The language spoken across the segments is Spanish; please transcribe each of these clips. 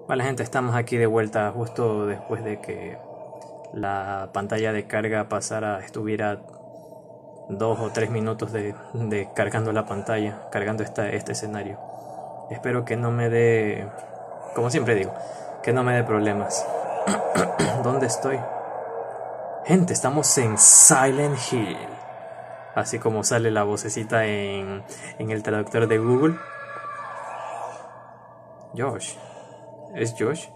Vale, gente, estamos aquí de vuelta justo después de que la pantalla de carga estuviera 2 o 3 minutos de cargando la pantalla, cargando este escenario. Espero que no me dé, como siempre digo, que no me dé problemas. ¿Dónde estoy? Gente, estamos en Silent Hill. Así como sale la vocecita en el traductor de Google. Josh. ¿Es Josh?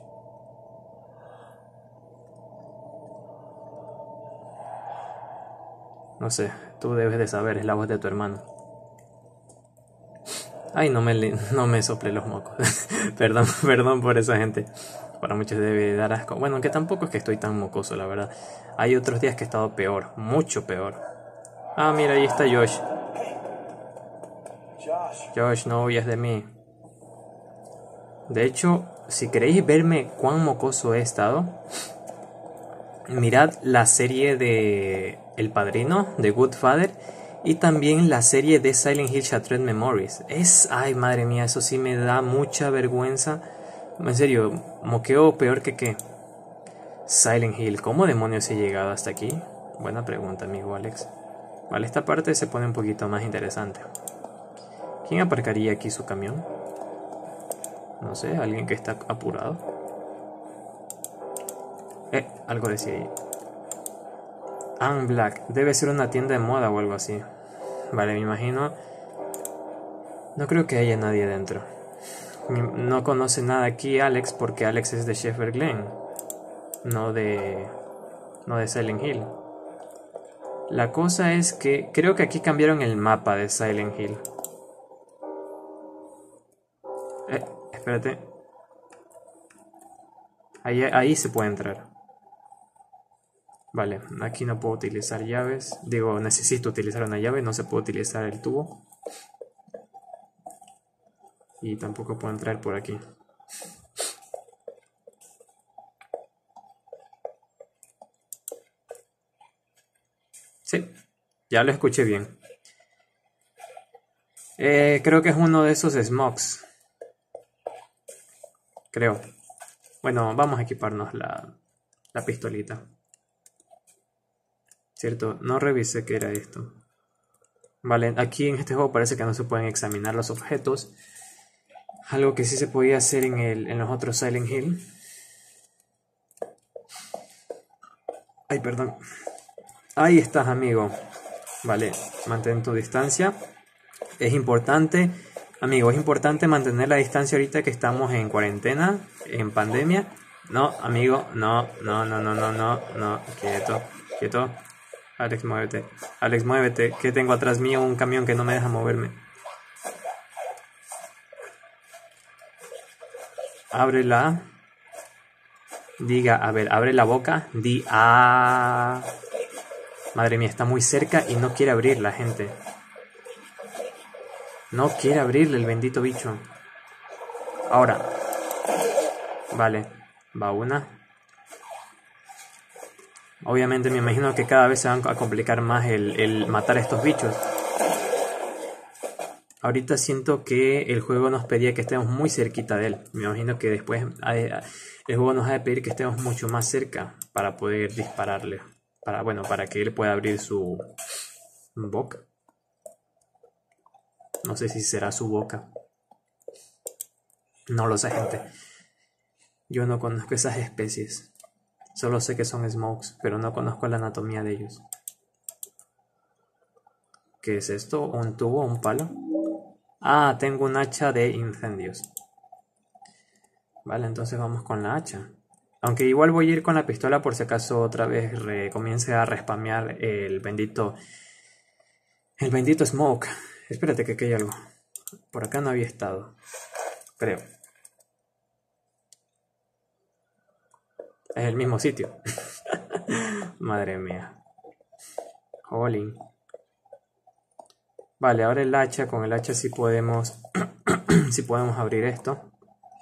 No sé, tú debes de saber, es la voz de tu hermano. Ay, no me sople los mocos. Perdón, perdón por esa gente. Para muchos debe dar asco. Bueno, que tampoco es que estoy tan mocoso, la verdad. Hay otros días que he estado peor, mucho peor. Ah, mira, ahí está Josh. Josh, no huyas de mí. De hecho, si queréis verme cuán mocoso he estado, mirad la serie de El Padrino, de Good Father, y también la serie de Silent Hill Shattered Memories. Ay, madre mía, eso sí me da mucha vergüenza. En serio, moqueo peor que qué. Silent Hill, ¿cómo demonios he llegado hasta aquí? Buena pregunta, amigo Alex. Vale, esta parte se pone un poquito más interesante. ¿Quién aparcaría aquí su camión? No sé, alguien que está apurado. Algo decía ahí. Anne Black, debe ser una tienda de moda o algo así. Vale, me imagino. No creo que haya nadie dentro. No conoce nada aquí Alex porque Alex es de Shepherd Glen, no de Silent Hill. La cosa es que creo que aquí cambiaron el mapa de Silent Hill. Espérate. Ahí se puede entrar. Vale, aquí no puedo utilizar llaves. Digo, necesito utilizar una llave, no se puede utilizar el tubo. Y tampoco puedo entrar por aquí. Sí, ya lo escuché bien. Creo que es uno de esos smokes. Creo. Bueno, vamos a equiparnos la pistolita. Cierto, no revisé qué era esto. Vale, aquí en este juego parece que no se pueden examinar los objetos. Algo que sí se podía hacer en los otros Silent Hill. Ay, perdón. Ahí estás, amigo. Vale, mantén tu distancia. Es importante, amigo, es importante mantener la distancia ahorita que estamos en cuarentena, en pandemia. No, amigo, no, no, no, no, no, no, no. Quieto, quieto. Alex, muévete. Alex, muévete. Que tengo atrás mío un camión que no me deja moverme. Ábrela. Diga, a ver, abre la boca. Di ah. Madre mía, está muy cerca y no quiere abrir la gente. No quiere abrirle el bendito bicho. Ahora. Vale. Va una. Obviamente me imagino que cada vez se va a complicar más el matar a estos bichos. Ahorita siento que el juego nos pedía que estemos muy cerquita de él. Me imagino que después el juego nos va a pedir que estemos mucho más cerca para poder dispararle. Para que él pueda abrir su boca. No sé si será su boca. No lo sé, gente. Yo no conozco esas especies. Solo sé que son smokes, pero no conozco la anatomía de ellos. ¿Qué es esto? ¿Un tubo? ¿Un palo? Ah, tengo un hacha de incendios. Vale, entonces vamos con la hacha. Aunque igual voy a ir con la pistola por si acaso otra vez comience a respamear el bendito smoke. Espérate que aquí hay algo. Por acá no había estado. Creo. Es el mismo sitio. Madre mía. Jolín. Vale, ahora el hacha. Con el hacha sí podemos sí podemos abrir esto.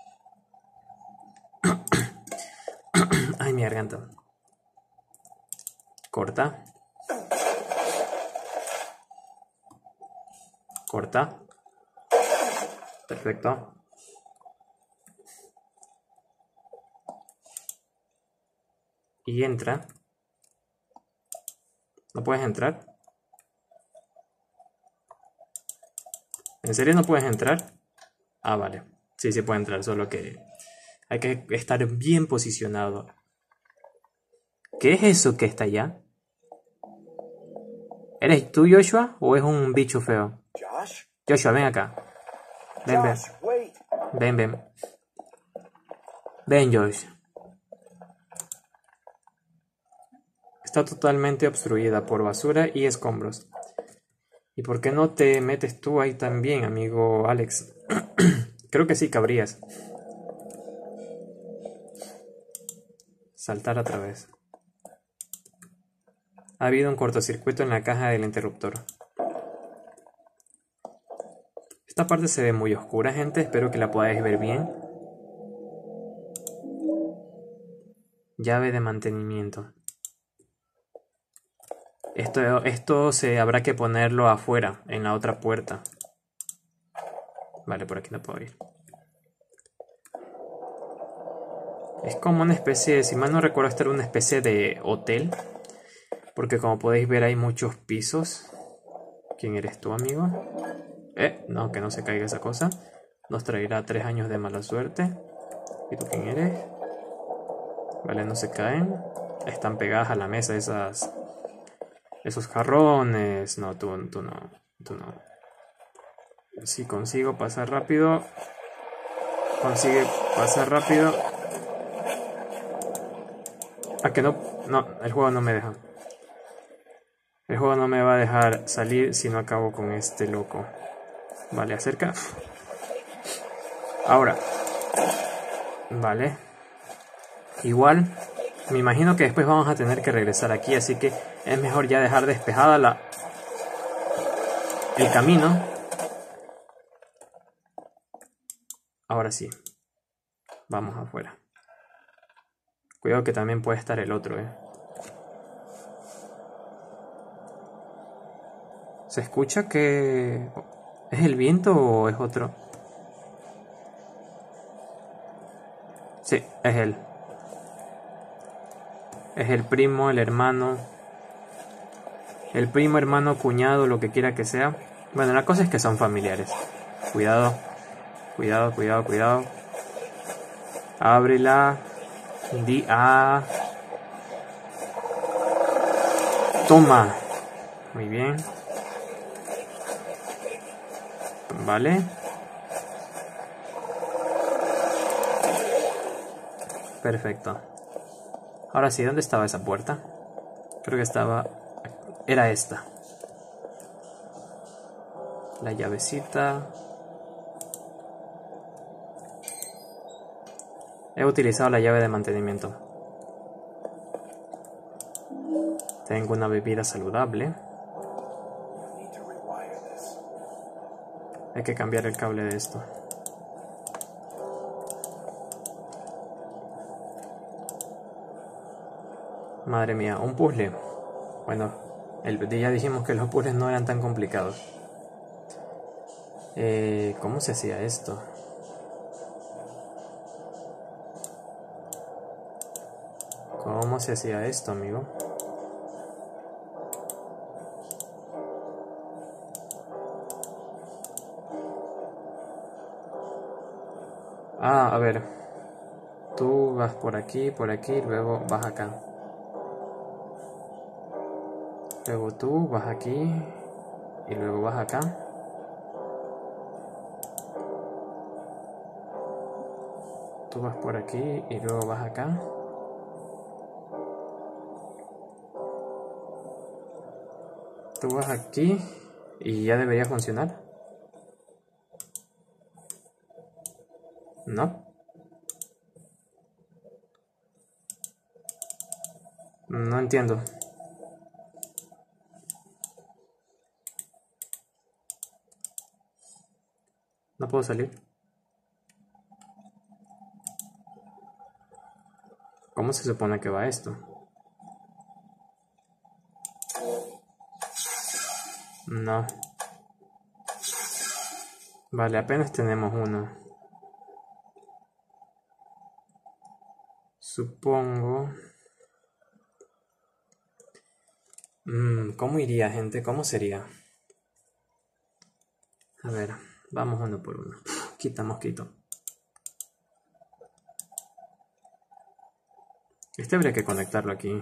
Ay, mi garganta. Corta. Corta. Perfecto. y entra. ¿No puedes entrar? ¿En serio no puedes entrar? Ah, vale. Sí, sí puede entrar, solo que hay que estar bien posicionado. ¿Qué es eso que está allá? ¿Eres tú, Joshua? ¿O es un bicho feo? Joshua, ven acá. Ven, ven. Ven, ven. Ven, Josh. Está totalmente obstruida por basura y escombros. ¿Y por qué no te metes tú ahí también, amigo Alex? Creo que sí cabrías. Saltar a través. Ha habido un cortocircuito en la caja del interruptor. Esta parte se ve muy oscura, gente. Espero que la podáis ver bien. Llave de mantenimiento. Esto se habrá que ponerlo afuera, en la otra puerta. Vale, por aquí no puedo ir. Es como una especie, si mal no recuerdo, esta era una especie de hotel. Porque como podéis ver hay muchos pisos. ¿Quién eres tú, amigo? No, que no se caiga esa cosa. Nos traerá 3 años de mala suerte. ¿Y tú quién eres? Vale, no se caen. Están pegadas a la mesa esos jarrones. No, tú no. Tú no. Si consigo pasar rápido. Consigue pasar rápido. Ah, que no. No, el juego no me deja. El juego no me va a dejar salir si no acabo con este loco. Vale, acerca. Ahora. Vale. Igual. Me imagino que después vamos a tener que regresar aquí. Así que es mejor ya dejar despejada el camino. Ahora sí. Vamos afuera. Cuidado que también puede estar el otro, ¿Se escucha que es el viento o es otro? Sí, es él. Es el primo, el hermano. El primo, hermano, cuñado, lo que quiera que sea. Bueno, la cosa es que son familiares. Cuidado. Cuidado, cuidado, cuidado. Ábrela. Toma. Muy bien. Vale. Perfecto. Ahora sí, ¿dónde estaba esa puerta? Creo que estaba... Era esta. La llavecita. He utilizado la llave de mantenimiento. Tengo una bebida saludable. Hay que cambiar el cable de esto. Madre mía, un puzzle. Bueno, ya dijimos que los puzzles no eran tan complicados. ¿Cómo se hacía esto? ¿Cómo se hacía esto, amigo? Ah, a ver. Tú vas por aquí, luego vas acá. Luego tú vas aquí y luego vas acá. Tú vas por aquí y luego vas acá. Tú vas aquí y ya debería funcionar. ¿No? No entiendo. No puedo salir. ¿Cómo se supone que va esto? No. Vale, apenas tenemos uno. Supongo ¿Cómo iría, gente? ¿Cómo sería? A ver, vamos uno por uno. Quita mosquito. Este habría que conectarlo aquí.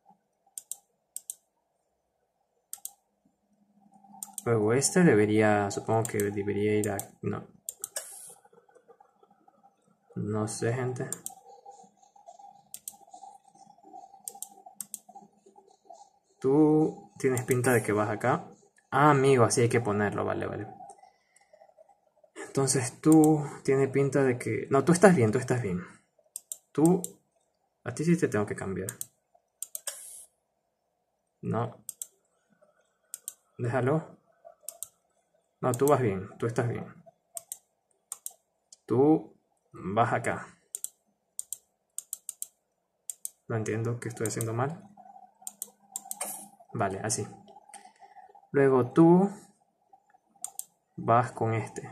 Luego este debería, supongo que debería ir a... No. No sé, gente. Tú tienes pinta de que vas acá. Ah, amigo, así hay que ponerlo, vale, vale. Entonces tú tienes pinta de que... No, tú estás bien, tú estás bien. Tú... A ti sí te tengo que cambiar. No. Déjalo. No, tú vas bien, tú estás bien. Tú vas acá. No entiendo qué estoy haciendo mal. Vale, así. Luego tú vas con este.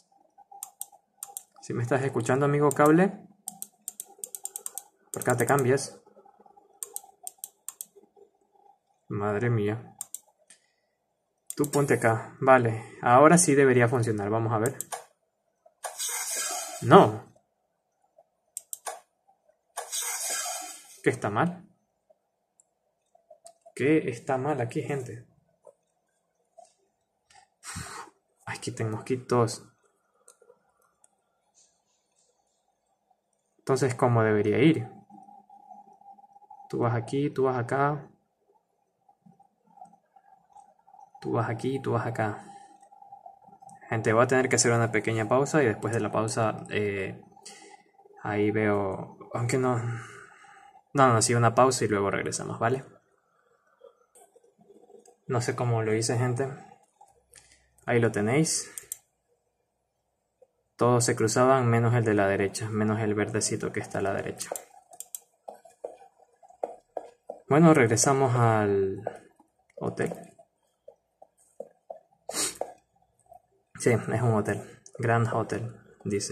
Si me estás escuchando, amigo cable, ¿por qué no te cambias? Madre mía. Tú ponte acá. Vale, ahora sí debería funcionar. Vamos a ver. No. ¿Qué está mal? ¿Qué está mal aquí, gente? Ay, quiten mosquitos. Entonces, ¿cómo debería ir? Tú vas aquí, tú vas acá. Tú vas aquí, tú vas acá. Gente, voy a tener que hacer una pequeña pausa y después de la pausa ahí veo... Aunque no... No, sí, una pausa y luego regresamos, ¿vale? No sé cómo lo hice, gente. Ahí lo tenéis. Todos se cruzaban menos el de la derecha, menos el verdecito que está a la derecha. Bueno, regresamos al hotel. Sí, es un hotel. Grand Hotel, dice.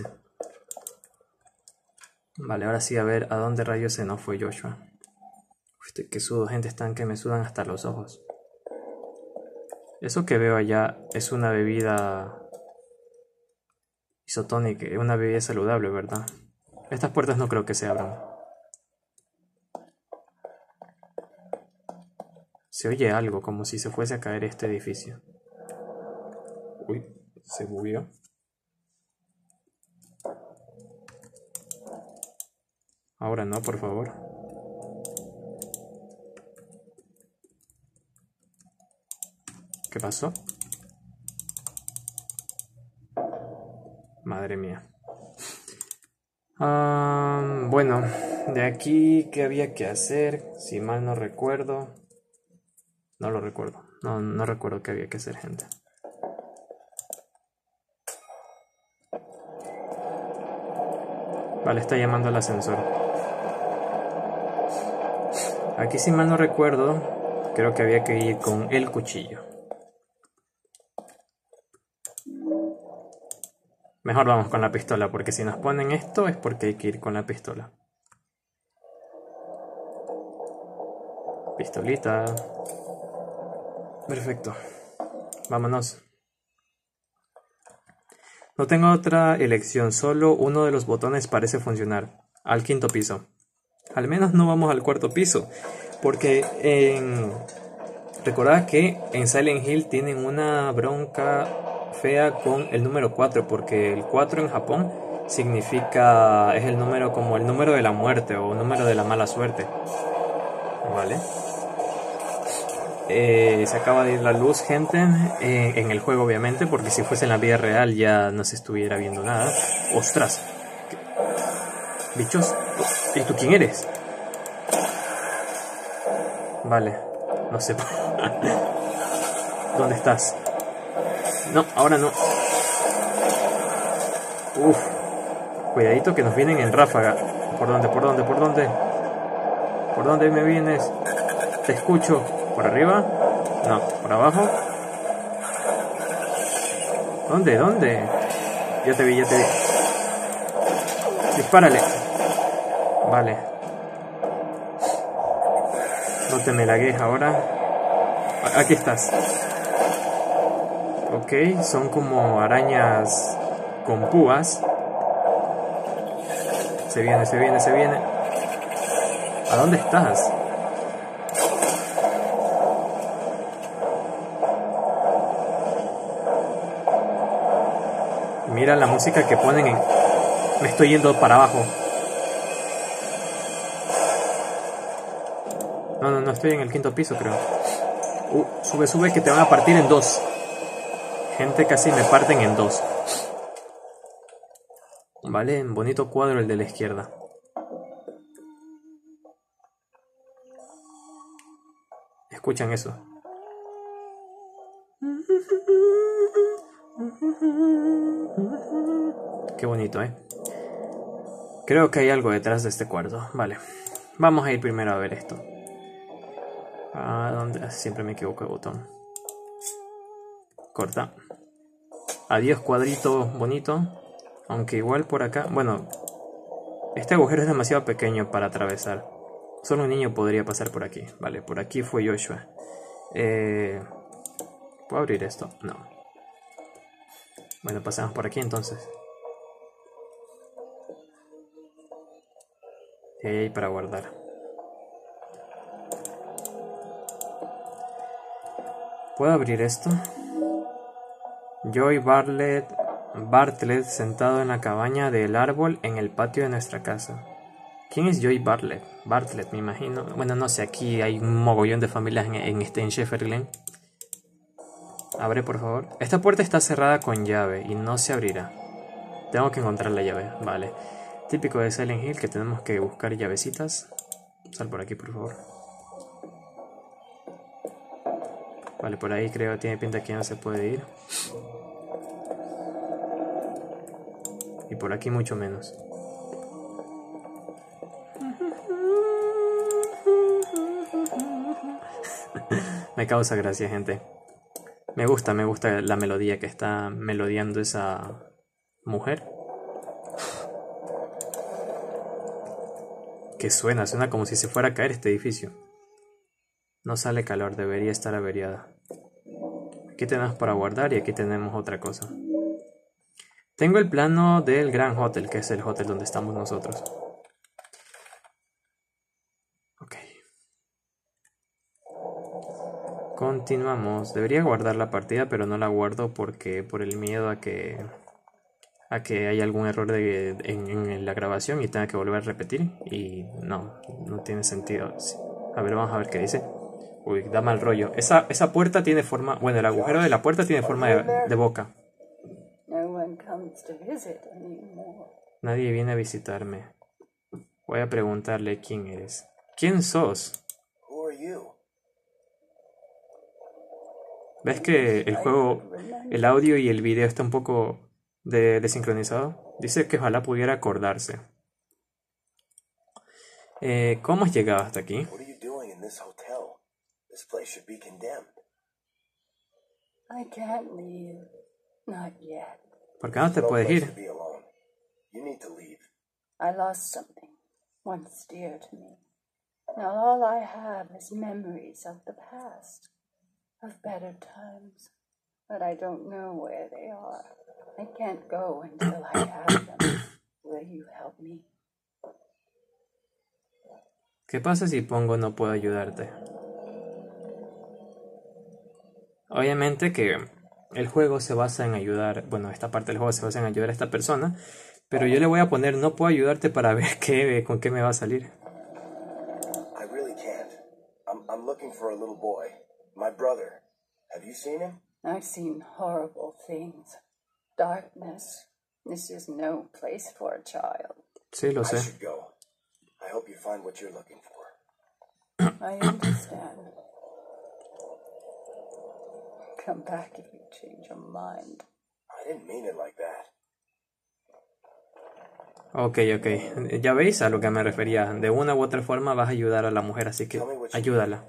Vale, ahora sí a ver a dónde rayos se nos fue Joshua. Uy, que sudo, gente, están que me sudan hasta los ojos. Eso que veo allá es una bebida isotónica, una bebida saludable, ¿verdad? Estas puertas no creo que se abran. Se oye algo, como si se fuese a caer este edificio. Uy, se bugueó. Ahora no, por favor. ¿Qué pasó? Madre mía. Bueno, de aquí, ¿qué había que hacer? Si mal no recuerdo. No lo recuerdo. No recuerdo qué había que hacer, gente. Vale, está llamando al ascensor. Aquí, si mal no recuerdo, creo que había que ir con el cuchillo. Mejor vamos con la pistola, porque si nos ponen esto es porque hay que ir con la pistola. Pistolita. Perfecto. Vámonos. No tengo otra elección, solo uno de los botones parece funcionar. Al quinto piso. Al menos no vamos al cuarto piso, porque recordad que en Silent Hill tienen una bronca fea con el número 4, porque el 4 en Japón significa, es el número como el número de la muerte o número de la mala suerte. Vale. Se acaba de ir la luz, gente, en el juego obviamente, porque si fuese en la vida real ya no se estuviera viendo nada. ¡Ostras! ¿Bichos? ¿Y tú quién eres? Vale, no sé. ¿Dónde estás? No, ahora no. Uf, cuidadito que nos vienen en ráfaga. ¿Por dónde? ¿Por dónde? ¿Por dónde? ¿Por dónde me vienes? Te escucho. ¿Por arriba? No, ¿por abajo? ¿Dónde? ¿Dónde? Ya te vi, ya te vi. Dispárale. Vale. No te me lagues ahora. aquí estás. Ok, son como arañas con púas. Se viene, se viene, se viene. ¿A dónde estás? Mira la música que ponen en... Me estoy yendo para abajo. No, estoy en el 5.º piso, creo. Sube, sube, que te van a partir en dos. Gente, casi me parten en dos. Vale, bonito cuadro el de la izquierda. ¿Escuchan eso? Qué bonito, ¿eh? Creo que hay algo detrás de este cuarto. Vale. Vamos a ir primero a ver esto. ¿Dónde? Siempre me equivoco de botón. Corta. Adiós, cuadrito bonito. Aunque igual por acá... Bueno, este agujero es demasiado pequeño para atravesar. Solo un niño podría pasar por aquí. Vale, por aquí fue Joshua. ¿Puedo abrir esto? No. Bueno, pasamos por aquí entonces. Y ahí hay para guardar. ¿Puedo abrir esto? Joy Bartlett sentado en la cabaña del árbol en el patio de nuestra casa. ¿Quién es Joy Bartlett? Bartlett, me imagino. Bueno, no sé, aquí hay un mogollón de familias en Shepherd Glen. Abre, por favor. Esta puerta está cerrada con llave y no se abrirá. Tengo que encontrar la llave, vale. Típico de Silent Hill que tenemos que buscar llavecitas. Sal por aquí, por favor. Vale, por ahí creo que tiene pinta que ya no se puede ir. Y por aquí mucho menos. Me causa gracia, gente. Me gusta la melodía que está melodiando esa mujer. Que suena como si se fuera a caer este edificio. No sale calor, debería estar averiada. Aquí tenemos para guardar y aquí tenemos otra cosa. Tengo el plano del Gran Hotel, que es el hotel donde estamos nosotros. Ok. Continuamos. Debería guardar la partida, pero no la guardo porque por el miedo a que haya algún error en la grabación y tenga que volver a repetir. Y no tiene sentido. A ver, vamos a ver qué dice. Uy, da mal rollo. Esa puerta tiene forma... Bueno, el agujero de la puerta tiene forma de boca. Nadie viene a visitarme. Voy a preguntarle quién eres. ¿Quién sos? ¿Ves que el juego, el audio y el video está un poco desincronizado? Dice que ojalá pudiera acordarse. ¿Cómo has llegado hasta aquí? ¿Por qué no te puedes ir? I lost something once dear to me. Now all I have is memories of the past, of better times, but I don't know where they are. I can't go until I have them. Will you help me? ¿Qué pasa si pongo no puedo ayudarte? Obviamente que el juego se basa en ayudar, bueno, esta parte del juego se basa en ayudar a esta persona, pero yo le voy a poner no puedo ayudarte para ver con qué me va a salir. I really can't. I'm looking for a little boy, my brother. Have you seen him? I've seen horrible things. Darkness. This is no place for a child. Sí, lo sé. I should go. I hope you find what you're looking for. I understand. Come back if you change your mind. I didn't mean it like that. Ok. Ya veis a lo que me refería. De una u otra forma vas a ayudar a la mujer, así que ayúdala.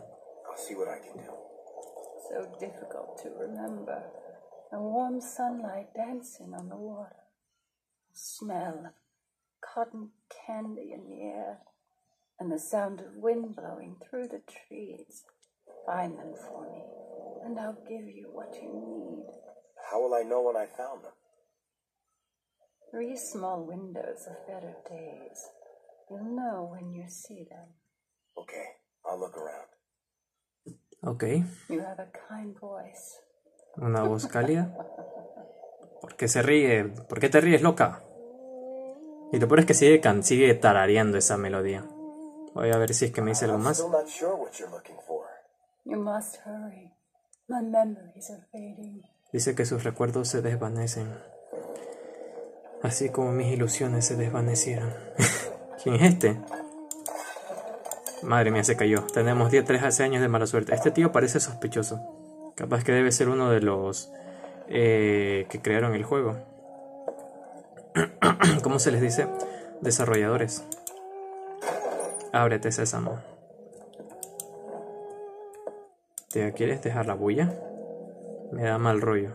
So difficult to remember. The warm sunlight dancing on the water. The smell of cotton candy in the air. And the sound of wind blowing through the trees. Find them for me. and I'll give you what you need. How will I know when I found them? 3 small windows of better days. You'll know when you see them. Okay, I'll look around. Ok, You have a kind voice. una voz cálida. ¿Por qué se ríe? ¿Por qué te ríes, loca? Y lo peor es que sigue tarareando esa melodía. Voy a ver si es que me dice algo I'm más. still not sure what you're looking for. You must hurry. My memories are fading. Dice que sus recuerdos se desvanecen, así como mis ilusiones se desvanecieron. ¿Quién es este? Madre mía, se cayó. Tenemos 13 años de mala suerte. Este tío parece sospechoso. Capaz que debe ser uno de los que crearon el juego. ¿Cómo se les dice? Desarrolladores. Ábrete, Sésamo. ¿Te quieres dejar la bulla? Me da mal rollo.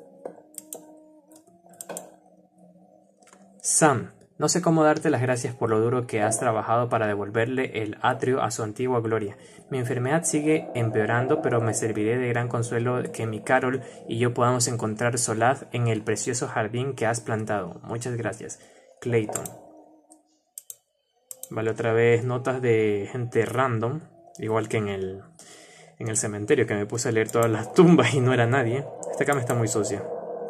Sam, no sé cómo darte las gracias por lo duro que has trabajado para devolverle el atrio a su antigua gloria. Mi enfermedad sigue empeorando, pero me serviré de gran consuelo que mi Carol y yo podamos encontrar solaz en el precioso jardín que has plantado. Muchas gracias. Clayton. Vale, otra vez notas de gente random, igual que en el cementerio, que me puse a leer todas las tumbas y no era nadie. Esta cama está muy sucia.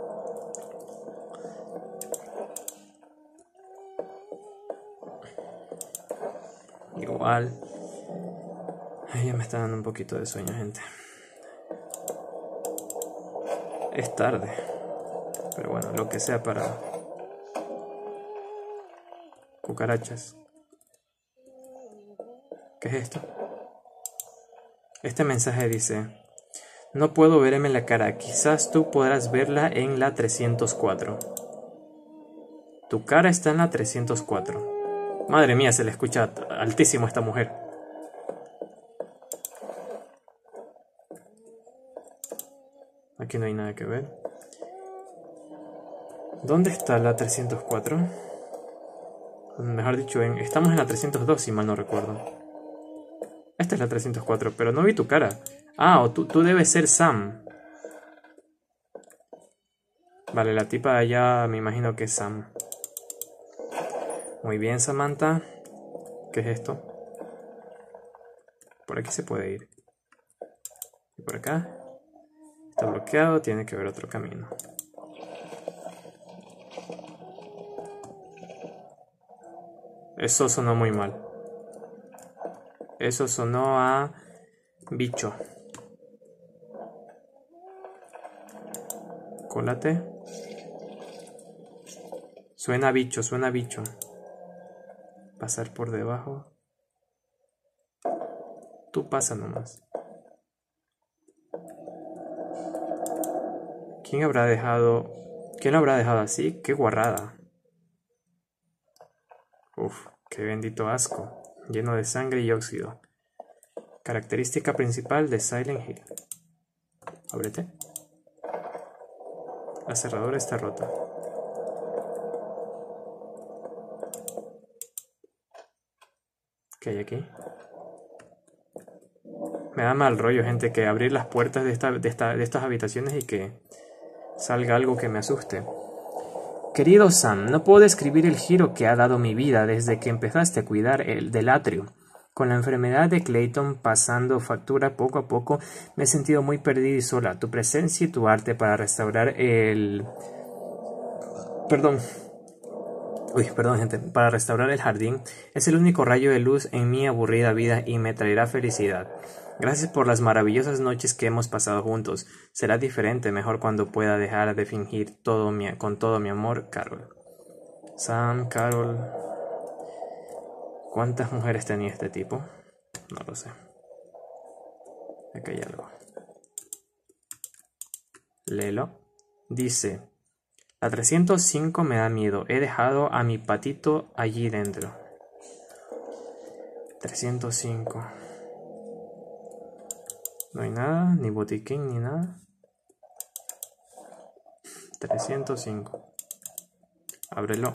Igual. Ay, ya me está dando un poquito de sueño, gente. Es tarde. Pero bueno, lo que sea para cucarachas. ¿Qué es esto? Este mensaje dice: no puedo verme en la cara, quizás tú podrás verla en la 304. Tu cara está en la 304. Madre mía, se le escucha altísimo a esta mujer. Aquí no hay nada que ver. ¿Dónde está la 304? Mejor dicho, estamos en la 302, si mal no recuerdo. Esta es la 304, pero no vi tu cara. Ah, o tú debes ser Sam. Vale, la tipa de allá me imagino que es Sam. Muy bien, Samantha. ¿Qué es esto? Por aquí se puede ir. Y por acá. Está bloqueado, tiene que haber otro camino. Eso sonó muy mal. Eso sonó a bicho. Cólate. Suena a bicho, suena a bicho. Pasar por debajo. Tú pasa nomás. ¿Quién lo habrá dejado así? ¡Qué guarrada! Uf, qué bendito asco. Lleno de sangre y óxido. Característica principal de Silent Hill. Ábrete. La cerradura está rota. ¿Qué hay aquí? Me da mal rollo, gente, que abrir las puertas de estas habitaciones y que salga algo que me asuste. Querido Sam, no puedo describir el giro que ha dado mi vida desde que empezaste a cuidar del atrio. Con la enfermedad de Clayton pasando factura poco a poco, me he sentido muy perdida y sola. Tu presencia y tu arte para restaurar para restaurar el jardín es el único rayo de luz en mi aburrida vida y me traerá felicidad. Gracias por las maravillosas noches que hemos pasado juntos. Será diferente mejor cuando pueda dejar de fingir con todo mi amor, Carol. Sam, Carol. ¿Cuántas mujeres tenía este tipo? No lo sé. Aquí hay algo. Léelo. Dice: la 305 me da miedo. He dejado a mi patito allí dentro. 305. No hay nada, ni botiquín, ni nada. 305. Ábrelo.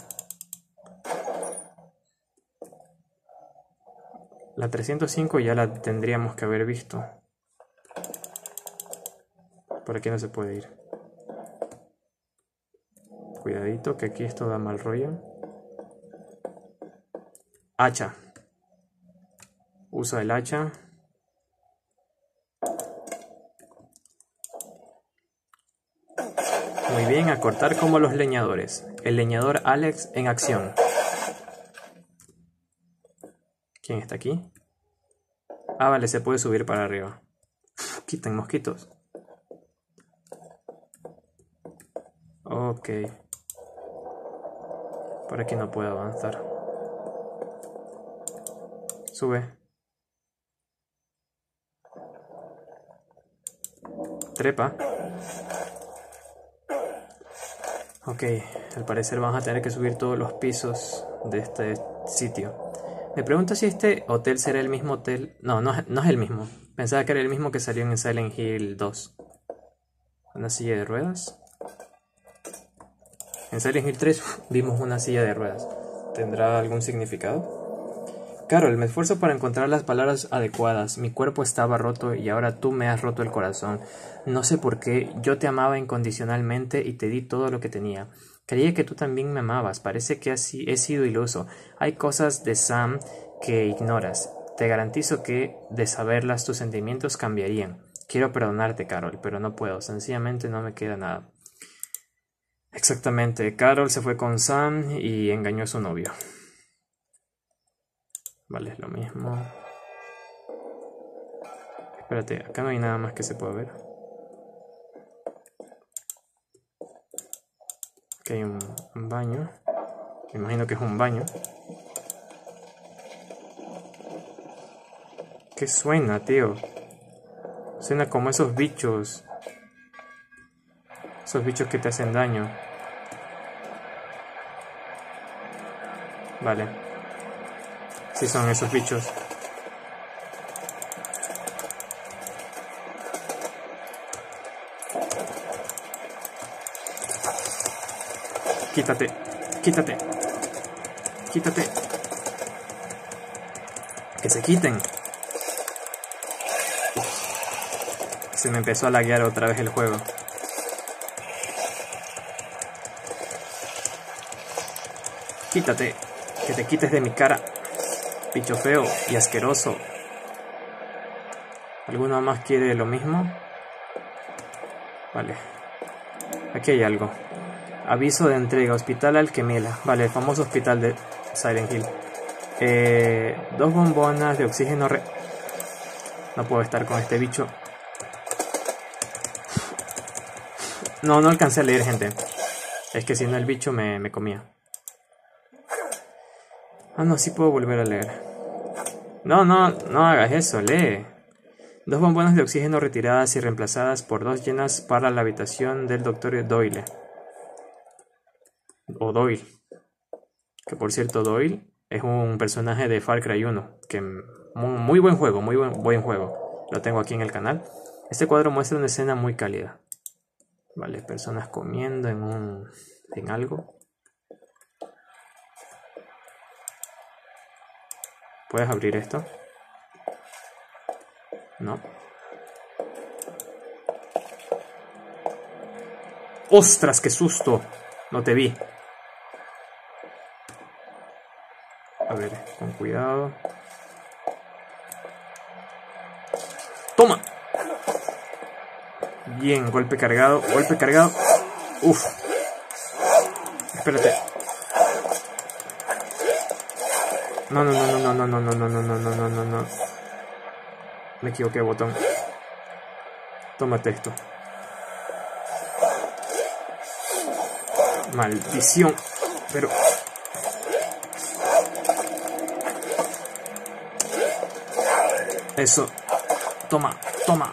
La 305 ya la tendríamos que haber visto. Por aquí no se puede ir. Cuidadito, que aquí esto da mal rollo. Hacha. Usa el hacha. Muy bien, a cortar como los leñadores. El leñador Alex en acción. ¿Quién está aquí? Ah, vale, se puede subir para arriba. Uf, quiten mosquitos. Ok. Por aquí no puedo avanzar. Sube. Trepa. Ok, al parecer vamos a tener que subir todos los pisos de este sitio. Me pregunto si este hotel será el mismo hotel. No, no es el mismo. Pensaba que era el mismo que salió en Silent Hill 2. Una silla de ruedas. En Silent Hill 3 vimos una silla de ruedas. ¿Tendrá algún significado? Carol, me esfuerzo para encontrar las palabras adecuadas. Mi cuerpo estaba roto y ahora tú me has roto el corazón. No sé por qué, yo te amaba incondicionalmente y te di todo lo que tenía. Creía que tú también me amabas. Parece que así he sido iluso. Hay cosas de Sam que ignoras. Te garantizo que, de saberlas, tus sentimientos cambiarían. Quiero perdonarte, Carol, pero no puedo. Sencillamente no me queda nada. Exactamente. Carol se fue con Sam y engañó a su novio. Vale, es lo mismo. Espérate, acá no hay nada más que se pueda ver. Aquí hay un baño. Me imagino que es un baño. ¿Qué suena, tío? Suena como esos bichos. Esos bichos que te hacen daño. Vale. Sí son esos bichos. Quítate. Quítate. Quítate. Que se quiten. Se me empezó a laguear otra vez el juego. Quítate. Que te quites de mi cara. Bicho feo y asqueroso. ¿Alguno más quiere lo mismo? Vale. Aquí hay algo. Aviso de entrega. Hospital Alquemila. Vale, el famoso hospital de Silent Hill. 2 bombonas de oxígeno. No puedo estar con este bicho. No alcancé a leer, gente. Es que si no el bicho me comía. Ah, no, sí puedo volver a leer. No hagas eso, lee. 2 bombonas de oxígeno retiradas y reemplazadas por 2 llenas para la habitación del Dr. Doyle. O Doyle. Que por cierto, Doyle es un personaje de Far Cry 1. Que muy buen juego, muy buen juego. Lo tengo aquí en el canal. Este cuadro muestra una escena muy cálida. Vale, personas comiendo en algo. ¿Puedes abrir esto? No. ¡Ostras, qué susto! No te vi. A ver, con cuidado. ¡Toma! Bien, golpe cargado, golpe cargado. Uf. Espérate. No. Me equivoqué de botón. Tómate esto. Maldición. Pero... Eso. Toma. Toma.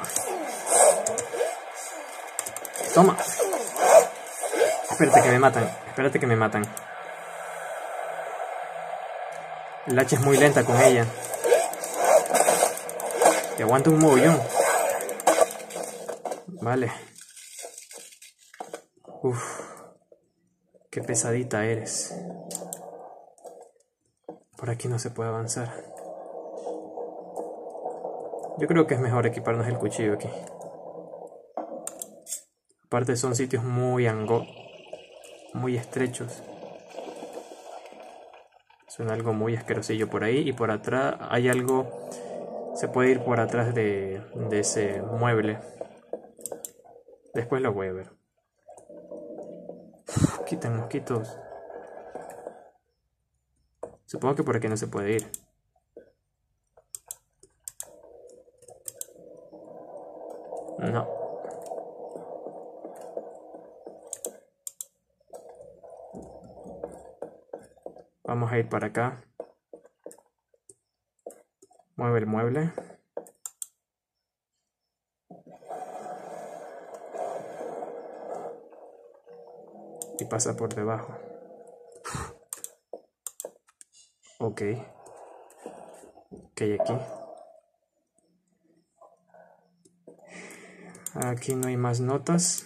Espérate que me matan. El hacha es muy lenta con ella. Te aguanta un mogollón. Vale. Uf. Qué pesadita eres. Por aquí no se puede avanzar. Yo creo que es mejor equiparnos el cuchillo aquí. Aparte son sitios muy estrechos. Suena algo muy asquerosillo por ahí. Y por atrás hay algo. Se puede ir por atrás de ese mueble. Después lo voy a ver. Quitan mosquitos. Supongo que por aquí no se puede ir. No. Vamos a ir para acá. Mueve el mueble. Y pasa por debajo. Ok. ¿Qué hay aquí? Aquí no hay más notas.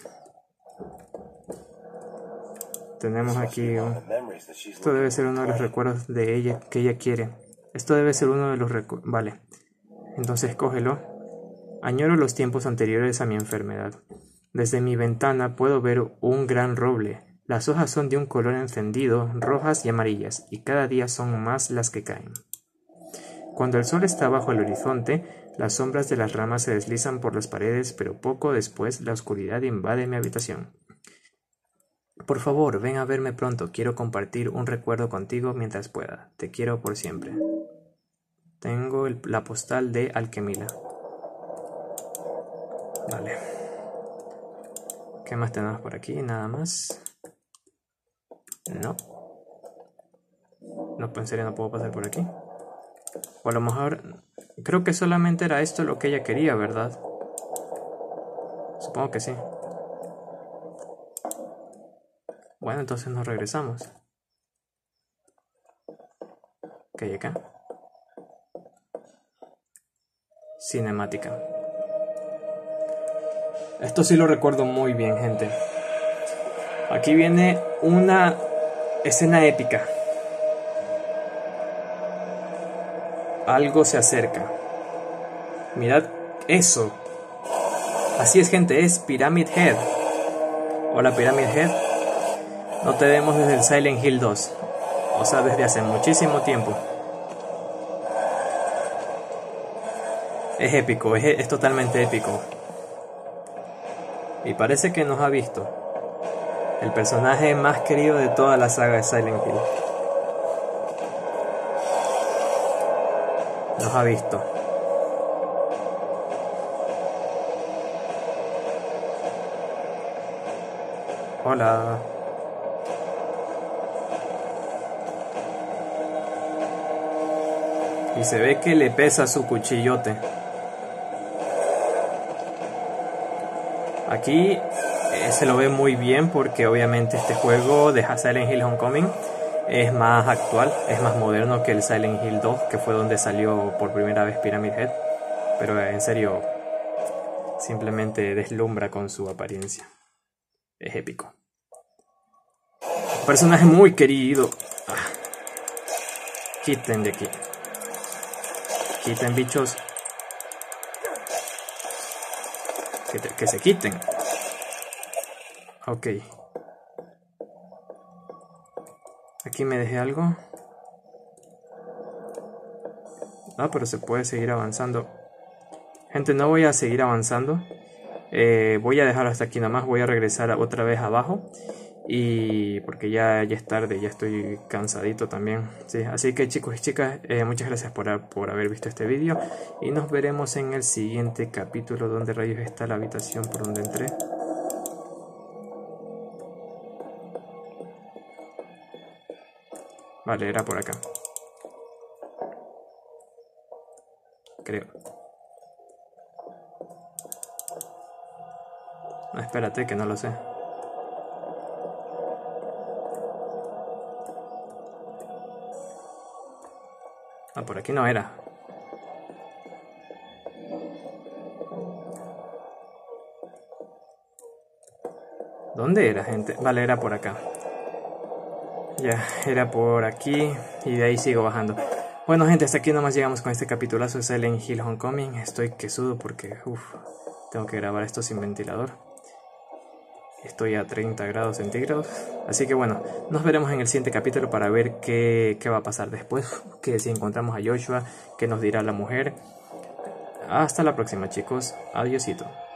Tenemos aquí esto debe ser uno de los recuerdos de ella que ella quiere. Esto debe ser uno de los recuerdos. Vale. Entonces cógelo. Añoro los tiempos anteriores a mi enfermedad. Desde mi ventana puedo ver un gran roble. Las hojas son de un color encendido, rojas y amarillas, y cada día son más las que caen. Cuando el sol está bajo el horizonte, las sombras de las ramas se deslizan por las paredes, pero poco después la oscuridad invade mi habitación. Por favor, ven a verme pronto. Quiero compartir un recuerdo contigo mientras pueda. Te quiero por siempre. Tengo la postal de Alquemila. Vale. ¿Qué más tenemos por aquí? Nada más. No. No, en serio no puedo pasar por aquí. O a lo mejor... Creo que solamente era esto lo que ella quería, ¿verdad? Supongo que sí. Bueno, entonces nos regresamos. ¿Qué hay acá? Cinemática. Esto sí lo recuerdo muy bien, gente. Aquí viene una escena épica. Algo se acerca. Mirad eso. Así es, gente, es Pyramid Head. Hola, Pyramid Head. No te vemos desde el Silent Hill 2. O sea, desde hace muchísimo tiempo. Es épico, es totalmente épico. Y parece que nos ha visto. El personaje más querido de toda la saga de Silent Hill. Nos ha visto. Hola. Y se ve que le pesa su cuchillote. Aquí se lo ve muy bien porque obviamente este juego de Silent Hill Homecoming es más actual, es más moderno que el Silent Hill 2, que fue donde salió por primera vez Pyramid Head. Pero en serio, simplemente deslumbra con su apariencia. Es épico. Personaje muy querido. Quiten de aquí. Quiten, bichos. Que se quiten. Ok. Aquí me dejé algo. Ah, pero se puede seguir avanzando. Gente, no voy a seguir avanzando. Voy a dejarlo hasta aquí nomás. Voy a regresar otra vez abajo. Y porque ya es tarde, ya estoy cansadito también. Sí, así que chicos y chicas, muchas gracias por haber visto este vídeo. Y nos veremos en el siguiente capítulo. ¿Dónde rayos está la habitación por donde entré? Vale, era por acá. Creo. No, espérate, que no lo sé. Ah, por aquí no era. ¿Dónde era, gente? Vale, era por acá. Ya, era por aquí. Y de ahí sigo bajando. Bueno, gente, hasta aquí nomás llegamos con este capitulazo de Silent Hill Homecoming. Estoy quesudo porque, tengo que grabar esto sin ventilador. Estoy a 30 grados centígrados. Así que bueno, nos veremos en el siguiente capítulo para ver qué va a pasar después. Que si encontramos a Joshua, qué nos dirá la mujer. Hasta la próxima, chicos. Adiósito.